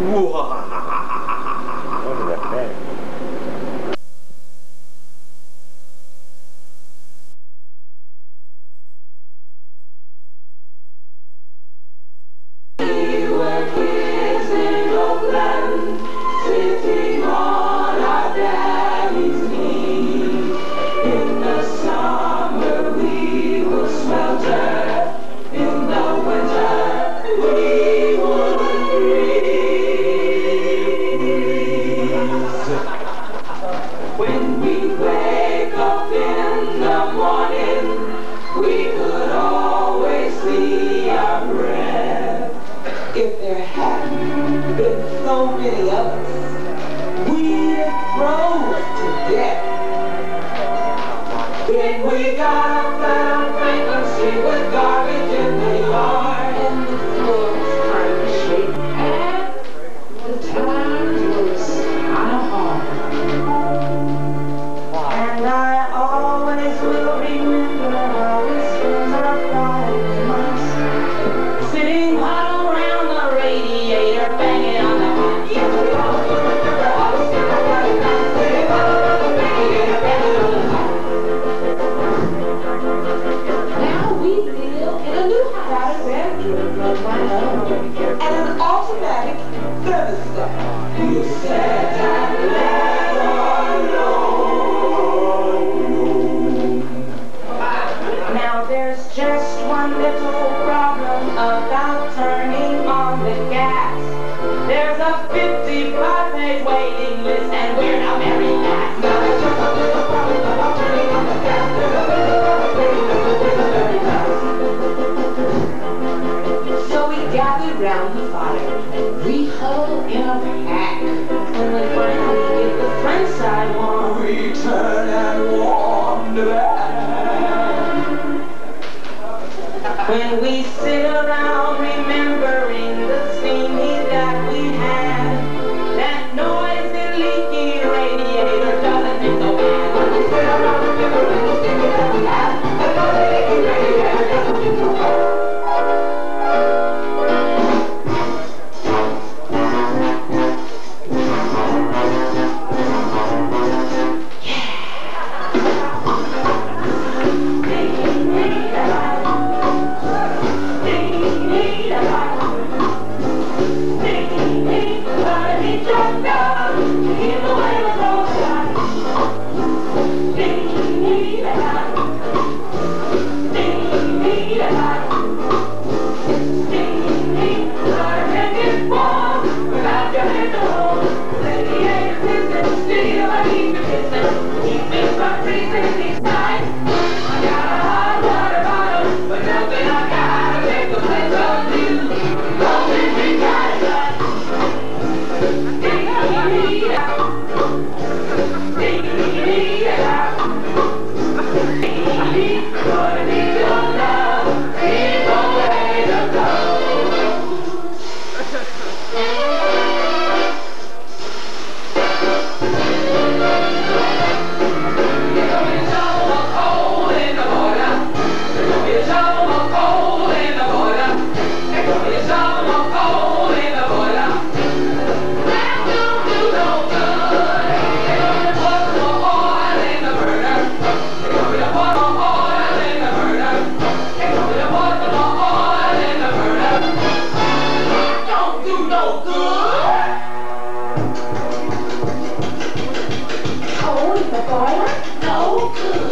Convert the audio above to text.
Look at that. Sitting on our daddy's knee. In the summer we will swelter. In the winter we would freeze. When we wake up in the morning, we could always see our breath. If there hadn't been so many of us, we'd froze to death. Then we got up down Franklin Street with garbage in the yard, and the floor was kind of shaky, and the times was kind of hard. And I always will remember how we spent our Friday nights, sitting huddled around the radiator, banging on the hot. Yes, we always will remember how we spent our Friday nights, sitting huddled around the radiator, banging on the hot. Now we live in a new house. Got a bedroom of my own, and an automatic thermostat. You said and let alone. Now there's just one little problem about turning on the gas. There's a 55-page waiting list, and we're not very fast. Now there's just a little problem about turning on the gas. There's a 55-page waiting list, and we're not very fast. So we gathered round the fire, and we huddled in a pack. When we finally get the front side warm, we turn and warm the back. When we sit around remembering the scenes that we had, that noisy, leaky radiator doesn't seem so bad. When we sit around remembering the scenes that we had, that noisy, leaky radiator doesn't seem so bad. No good.